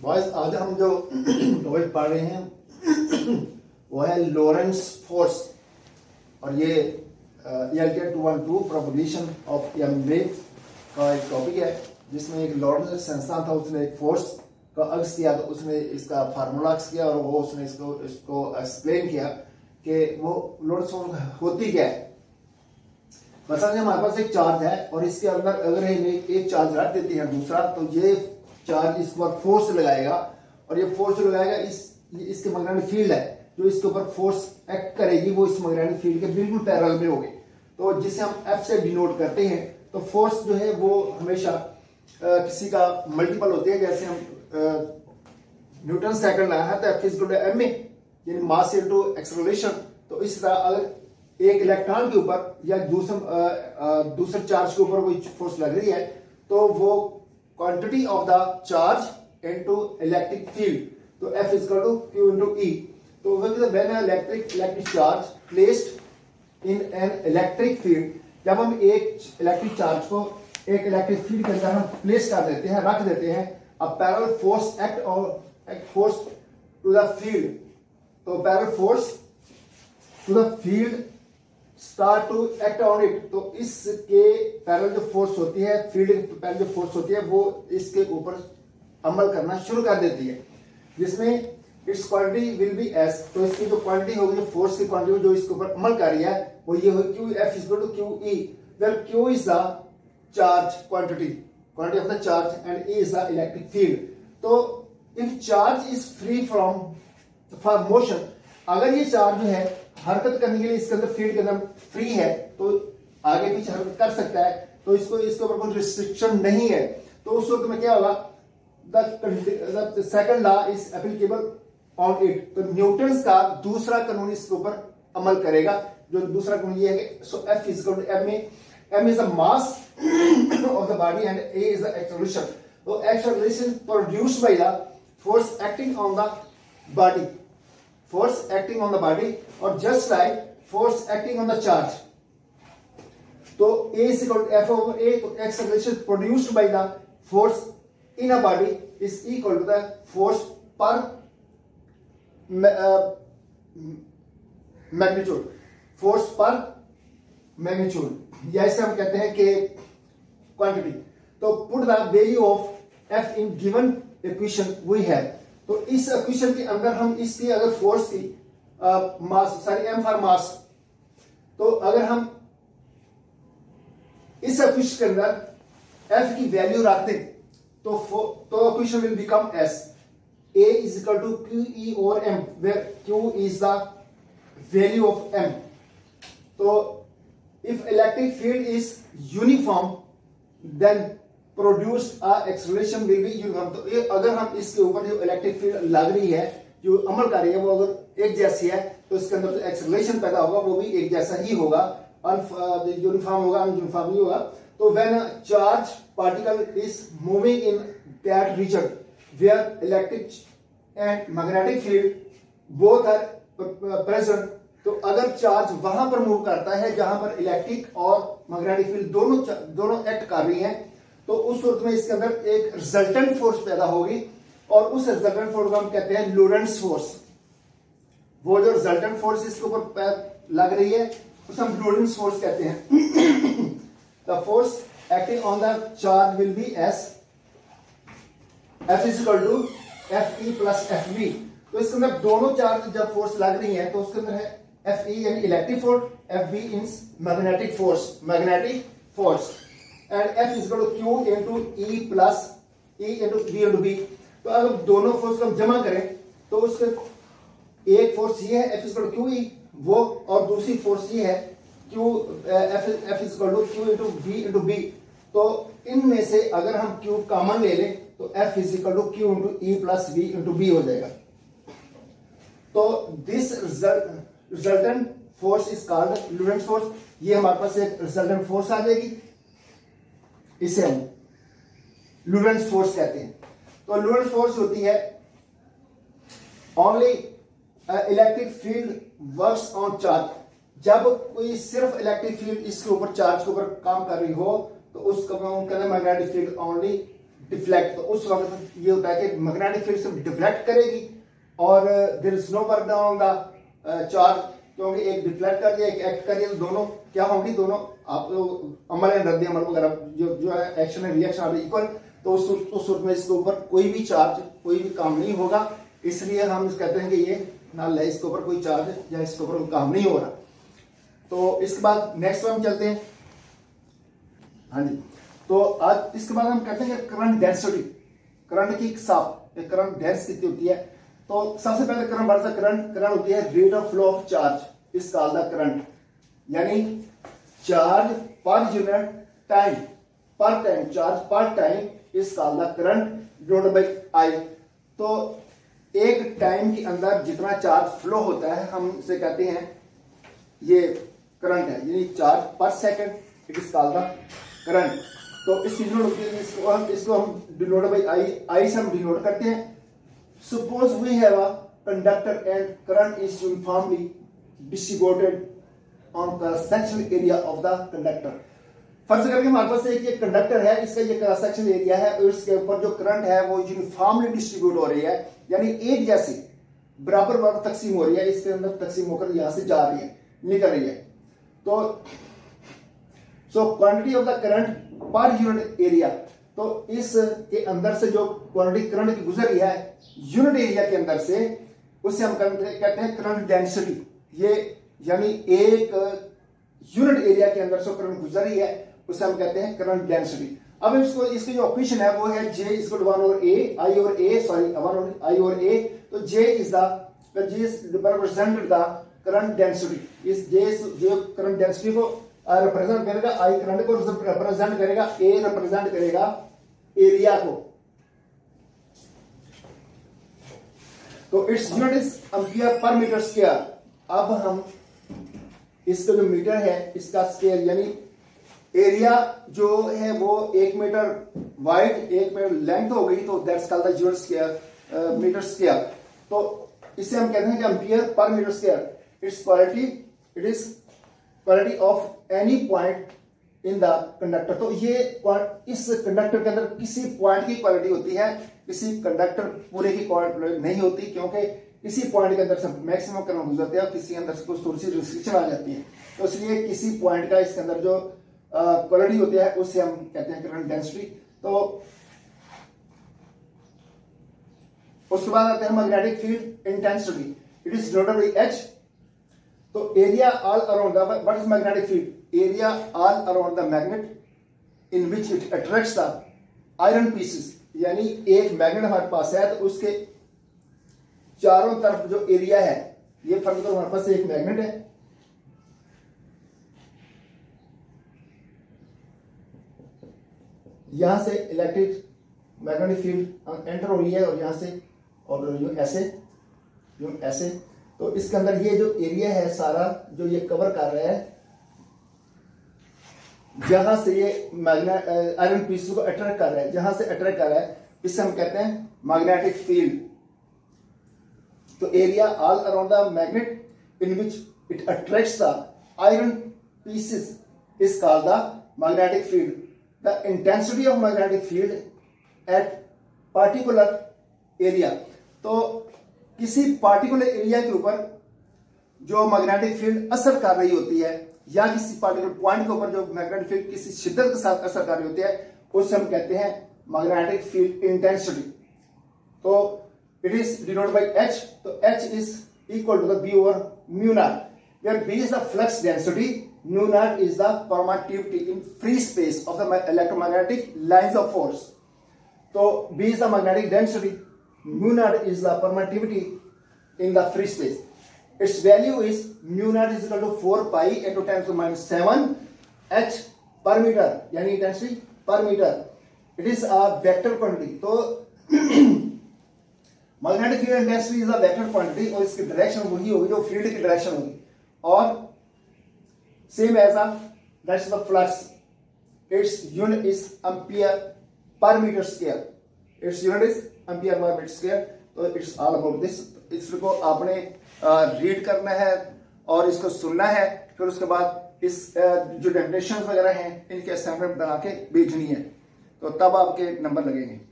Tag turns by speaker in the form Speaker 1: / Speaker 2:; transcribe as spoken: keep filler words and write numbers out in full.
Speaker 1: Boys आज हम जो टॉपिक पढ़ रहे हैं वो है लॉरेंस फोर्स और ये L K two one two propagation of M wave का एक टॉपिक है जिसमें एक लॉरेंस संस्थान था, उसने एक फोर्स का अक्स किया तो उसने इसका फार्मूला अक्स किया और वो उसने इसको इसको एक्सप्लेन किया कि वो लॉरेंस फोर्स होती क्या है। मतलब हमारे पास एक चार्ज है और इसके अंदर अगर हम एक चार्ज रख देते हैं दूसरा तो ये चार्ज इसके ऊपर फोर्स लगाएगा और ये फोर्स लगाएगा इस ये इसके मैग्नेटिक फील्ड है जो इसके ऊपर फोर्स एक्ट करेगी वो इस मैग्नेटिक फील्ड के बिल्कुल पैरेलल में होगी। तो जिसे हम एफ से डिनोट करते हैं तो फोर्स जो है वो हमेशा आ, किसी का मल्टीपल होते हैं। जैसे हम न्यूटन सेकंड लाया है तो F is equal to M A यानी मास इनटू एक्सेलरेशन। तो इस तरह अगर एक इलेक्ट्रॉन के ऊपर या दूसरे दूसरे चार्ज के ऊपर कोई फोर्स लग रही है तो वो quantity of the charge into electric field तो F is equal to Q into E। तो when an electric electric charge placed in an electric field, जब हम एक इलेक्ट्रिक चार्ज को एक इलेक्ट्रिक फील्ड के अंदर हम प्लेस कर देते हैं रख देते हैं a parallel force act और act force to the field तो parallel force to the field start to act on it। तो इसके पैरेलल जो फोर्स होती है फील्ड पैरेलल जो फोर्स होती है वो इसके ऊपर अमल करना शुरू कर देती है जिसमें its quantity will be as. तो इसकी जो क्वांटिटी होगी जो फोर्स की क्वांटिटी जो इसके ऊपर अमल कर रही है वो ये होगी Q F is equal to Q E where Q is the charge quantity quantity of the charge and E is the electric field. तो if charge is free from for motion, अगर ये चार्ज जो है हरकत करने के लिए इसके अंदर फील्ड के अंदर फ्री है तो आगे पीछे हरकत कर सकता है तो इसको इसके ऊपर कोई रिस्ट्रिक्शन नहीं है। तो उस वक्त में क्या होगा the second law is applicable on it. तो न्यूटन का दूसरा कानून इसके ऊपर अमल करेगा जो दूसरा कानून ये है कि so F is equal to M A M is the mass of the body and A is the acceleration. तो acceleration produced by the force acting on the body force acting on the body or just like force acting on the charge। तो A is equal to F over A, तो acceleration produced by the force in a body is equal to the force per uh, magnitude force per magnitude या इसे हम कहते हैं कि quantity। तो put the value of F in given equation we have। तो इस इक्वेशन के अंदर हम इसकी अगर फोर्स की mass sorry M for mass तो अगर हम इस इक्वेशन के अंदर एफ की वैल्यू रख दें तो तो equation will become as A is equal to Q E और M where Q is the value of M. तो if electric field is uniform then produced a acceleration will be uniform. तो ये अगर हम इसके ऊपर जो इलेक्ट्रिक फील्ड लग रही है जो अमल कर रही है वो अगर एक जैसी है तो इसके अंदर जो एक्सेलरेशन पैदा होगा वो भी एक जैसा ही होगा, यूनिफॉर्म होगा, अनयूनिफॉर्म नहीं होगा। तो when a charge particle is moving in that region where electric and magnetic field both are present, तो अगर चार्ज वहां पर मूव करता है जहां पर इलेक्ट्रिक और मैग्नेटिक फील्ड दोनों दोनों एक्ट कर रही हैं तो उस वक्त में इसके अंदर एक रिजल्टेंट फोर्स पैदा होगी और उस रिजल्टेंट फोर्स को हम कहते हैं लॉरेंस फोर्स। वो जो रिजल्टेंट फोर्स इसके ऊपर लग रही है उसे हम लॉरेंस फोर्स कहते हैं। The force acting on the charge will be as F is equal to F E plus F V. तो इसके अंदर दोनों चार्ज जब फोर्स लग रही है तो उसके अंदर है एफ ई यानी electric force, F V means magnetic force magnetic force and F is equal to Q into E plus E into V into B। तो अगर दोनों फोर्स को हम जमा करें तो उसके एक फोर्स ये है F is equal to Q E वो और दूसरी फोर्स ये है Q F F is equal to Q into V into B। तो इनमें से अगर हम Q कॉमन ले लें तो F is equal to Q into E plus V into B हो जाएगा। तो this resultant force is called Lorentz force. ये हमारे पास एक रिजल्टेंट फोर्स आ जाएगी, इसे हम लॉरेंस फोर्स कहते हैं। तो लॉरेंस फोर्स होती है only electric field works on charge. जब कोई सिर्फ इलेक्ट्रिक फील्ड इसके ऊपर चार्ज के ऊपर काम कर रही हो तो उसका कहते हैं मैग्नेटिक फील्ड ओनली डिफ्लेक्ट, तो उस वक्त ये होता है कि मैग्नेटिक फील्ड सिर्फ डिफ्लेक्ट करेगी और there is no work down on the charge, क्योंकि एक डिफ्लेक्ट कर दिया एक एक्ट कर दिया, तो दोनों क्या होंगी, दोनों आप अमल एंड रद्द अमल वगैरह जो जो है action and reaction are equal, तो उस उस सूरत में इसके ऊपर कोई भी चार्ज कोई भी काम नहीं होगा, इसलिए हम कहते हैं कि ये नल है, इसके ऊपर कोई चार्ज या इसके ऊपर कोई काम नहीं हो रहा। तो इसके बाद नेक्स्ट हम चलते हैं। हाँ जी, तो आज इसके बाद हम कहते हैं करंट डेंसिटी, करंट की साफ करंट डेंस कितनी होती है। तो सबसे पहले करंट बढ़ता करंट करंट होती है rate of flow of charge is called the current, यानी charge per unit time per time charge per time is called the current divided by I. तो एक टाइम के अंदर जितना चार्ज फ्लो होता है हम इसे कहते हैं ये करंट है, यानी charge per second it is called the current. तो इसकी डिनोट होती है, इसको हम इसको हम डिनोट बाय आई आई से हम डिनोट करते हैं। Suppose we have a conductor and current is uniformly distributed on cross sectional area of the conductor. फर्ज करके हमारे पास एक ये कंडक्टर है, इसका ये क्रॉस सेक्शनल एरिया है और इसके ऊपर जो करंट है वो यूनिफॉर्मली डिस्ट्रीब्यूट हो रही है, यानी एक जैसी बराबर बराबर तकसीम हो रही है, इसके अंदर तकसीम होकर यहां से जा रही है निकल रही है। तो so quantity of the current per unit area, तो इस के अंदर से जो क्वांटिटी करंट की गुजर रही है यूनिट एरिया के अंदर से, उससे हम कहते हैं करंट डेंसिटी। ये यानी एक यूनिट एरिया के अंदर से करंट गुजर रही है उसे हम कहते हैं करंट डेंसिटी। अब इसको इसकी जो इक्वेशन है वो है J is one over A I over A sorry one over I over A. तो J is the J is represent the current density, इस जे जो करंट डेंसिटी को रिप्रेजेंट करेगा, आई करंट को रिप्रेजेंट करेगा, ए रिप्रेजेंट करेगा area को। तो its unit is ampere per metre square. अब हम इसका जो मीटर है इसका स्केल यानी एरिया जो है वो एक मीटर वाइड एक मीटर लेंथ हो गई, तो that's called the unit square metre square. तो इसे हम कहते हैं कि ampere per metre square. Its quality it is quality of any point in the conductor. तो ये इस कंडक्टर के अंदर किसी पॉइंट की क्वालिटी होती है, किसी कंडक्टर पूरे की क्वालिटी नहीं होती, क्योंकि किसी पॉइंट के अंदर से मैक्सिमम करंट गुजरते हैं और किसी अंदर से कुछ थोड़ी सी रिस्ट्रिक्शन आ जाती है। तो इसलिए किसी पॉइंट का इसके अंदर जो क्वालिटी होती है उससे हम कहते हैं करंट डेंसिटी। तो उसके बाद आते हैं magnetic field intensity, it is denoted by H. तो area all around the what is magnetic field, area all around the magnet in which it attracts the iron pieces, यानी एक मैग्नेट हमारे पास है तो उसके चारों तरफ जो एरिया है, ये फर्ज करो हमारे पास एक मैग्नेट है, यहां से इलेक्ट्रिक मैग्नेटिक फील्ड एंटर हो रही है और यहां से और यूं ऐसे यूं ऐसे। तो इसके अंदर ये जो एरिया है सारा जो ये कवर कर रहा है, जहां से ये मैग्नेट आयरन पीस को अट्रैक्ट कर रहा है, जहां से अट्रैक्ट कर रहा है इससे हम कहते हैं मैग्नेटिक फील्ड। तो area all around the magnet in which it attracts the iron pieces is called the magnetic field. The intensity of magnetic field at particular area, तो किसी पार्टिकुलर एरिया के ऊपर जो मैग्नेटिक फील्ड असर कर रही होती है या किसी पार्टिकुलर पॉइंट के ऊपर जो मैग्नेटिक फील्ड किसी शिद्दत के साथ असर कर रही होती है उसे हम कहते हैं मैग्नेटिक फील्ड इंटेंसिटी। तो it is denoted by H. तो H is equal to the B over mu naught, where B is the flux density, mu naught is the permittivity in free space of the electromagnetic lines of force. So B is the magnetic density, mu naught is the permittivity in the free space. Its value is mu naught is equal to four pi into ten to the minus seven h per meter, यानी intensity per meter. It is a vector quantity. तो magnetic field intensity is a vector quantity और इसकी direction वही होगी जो field की direction होगी, और same as a that's the flux, its unit is ampere per meter square, its unit is ampere per meter square. तो it's all about this। इसको आपने रीड करना है और इसको सुनना है, फिर उसके बाद इस जो डेफिनेशंस वगैरह हैं इनके असाइनमेंट बना के भेजनी है। तो तब आपके नंबर लगेंगे।